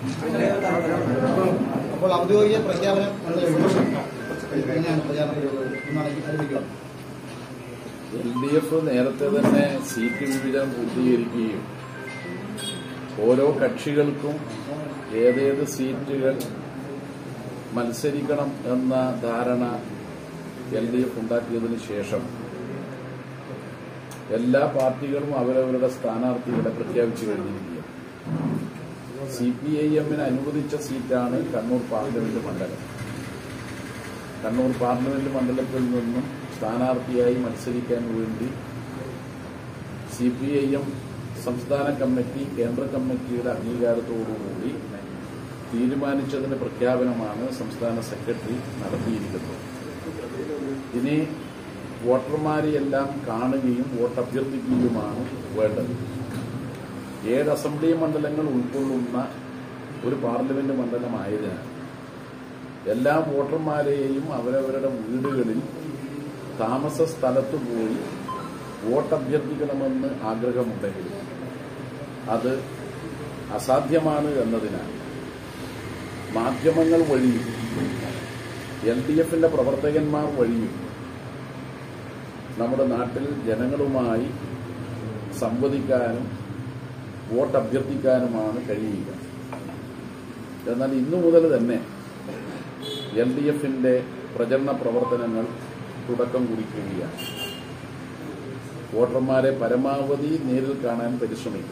അപ്പോൾ ഔദ്യോഗിക പ്രഖ്യാപനം എങ്ങനെയാണ് പ്രചാരണം ആരംഭിക്കുക? LDF നേരത്തെ തന്നെ സീറ്റ് വിഭജനം പൂർത്തീകരിക്കുകയും ഓരോ കക്ഷികൾക്കും ഏതേത് സീറ്റുകൾ മത്സരിക്കണം എന്ന ധാരണ LDF ഉണ്ടാക്കിയതിനു ശേഷം എല്ലാ പാർട്ടികളും അവരവരുടെ സ്ഥാനാർത്ഥികളെ പ്രഖ്യാപിച്ചു കഴിഞ്ഞിരിക്കുകയാണ്. CPIM-ന് അനുവദിച്ച സീറ്റാണ് കണ്ണൂർ പാർലമെന്റ് മണ്ഡലം. കണ്ണൂർ പാർലമെന്റ് മണ്ഡലത്തിൽ നിന്നും സ്ഥാനാർത്ഥിയായി മത്സരിക്കാൻ വേണ്ടി CPIM സംസ്ഥാന കമ്മിറ്റി കേന്ദ്ര കമ്മിറ്റിയുടെ അംഗീകാരത്തോടുകൂടി തീരുമാനിച്ചതിന്റെ പ്രഖ്യാപനമാണ് സംസ്ഥാന സെക്രട്ടറി നടത്തിയിരിക്കുന്നത്. ഇനി വോട്ടർമാരെയെല്ലാം കാണുകയും വോട്ട് അഭ്യർത്ഥിക്കുകയുമാണ് വേണ്ടത്. 7 അസംബ്ലി മണ്ഡലങ്ങൾ ഉൾക്കൊള്ളുന്ന ഒരു പാർലമെന്റ് മണ്ഡലമായതിനാൽ എല്ലാ വോട്ടർമാരെയും അവരവരുടെ വീടുകളിൽ താമസ സ്ഥലത്ത് പോയി വോട്ട് അഭ്യർത്ഥിക്കണമെന്ന് ആഗ്രഹമുണ്ടെങ്കിലും അത് അസാധ്യമാണ് എന്നതിനാൽ മാധ്യമങ്ങൾ വഴിയും LDF-ന്റെ പ്രവർത്തകന്മാർ വഴിയും നമ്മുടെ നാട്ടിൽ ജനങ്ങളുമായി സംവദിക്കാനും വോട്ട് അഭ്യർത്ഥിക്കാനുമാണ് കഴിയുക. എന്നാൽ ഇന്നു മുതൽ തന്നെ LDF-ന്റെ പ്രചരണ പ്രവർത്തനങ്ങൾ തുടക്കം കുറിക്കുകയാണ്. വോട്ടർമാരെ പരമാവധി നേരിൽ കാണാൻ പരിശ്രമിക്കും.